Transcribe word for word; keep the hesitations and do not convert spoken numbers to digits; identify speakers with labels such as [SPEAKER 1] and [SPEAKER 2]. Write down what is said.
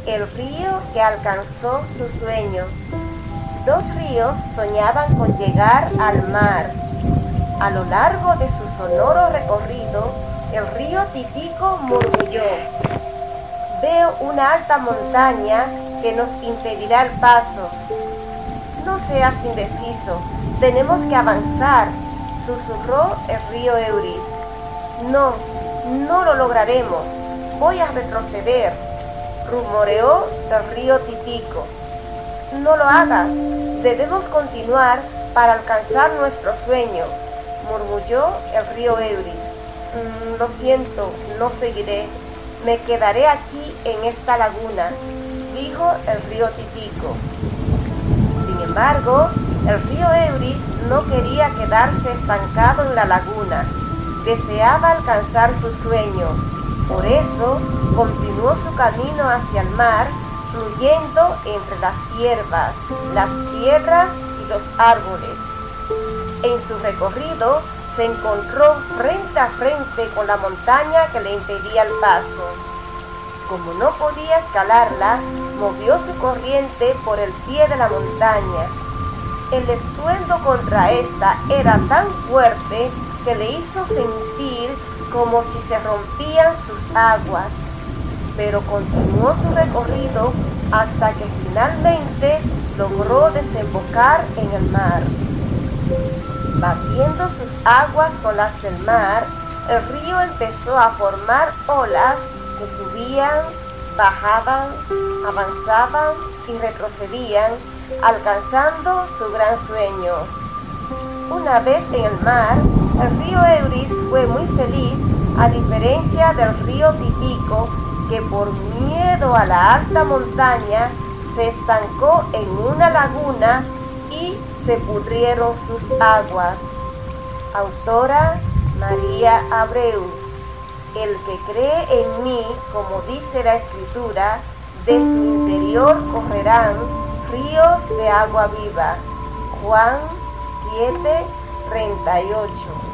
[SPEAKER 1] El río que alcanzó su sueño. Dos ríos soñaban con llegar al mar. A lo largo de su sonoro recorrido, el río Titico murmulló: veo una alta montaña que nos impedirá el paso. No seas indeciso, tenemos que avanzar, susurró el río Euris. No, no lo lograremos, voy a retroceder, rumoreó el río Titico. No lo hagas, debemos continuar para alcanzar nuestro sueño, murmulló el río Euris. Mm, lo siento, no seguiré, me quedaré aquí en esta laguna, dijo el río Titico. Sin embargo, el río Euris no quería quedarse estancado en la laguna, deseaba alcanzar su sueño. Por eso, continuó su camino hacia el mar, fluyendo entre las hierbas, las piedras y los árboles. En su recorrido, se encontró frente a frente con la montaña que le impedía el paso. Como no podía escalarla, movió su corriente por el pie de la montaña. El estruendo contra esta era tan fuerte que le hizo sentir como si se rompían sus aguas, pero continuó su recorrido hasta que finalmente logró desembocar en el mar. Batiendo sus aguas con las del mar, el río empezó a formar olas que subían, bajaban, avanzaban y retrocedían, alcanzando su gran sueño. Una vez en el mar, el río Euris fue muy feliz, a diferencia del río Titico, que por miedo a la alta montaña se estancó en una laguna y se pudrieron sus aguas. Autora María Abreu. El que cree en mí, como dice la Escritura, de su interior correrán ríos de agua viva. Juan siete, treinta y ocho.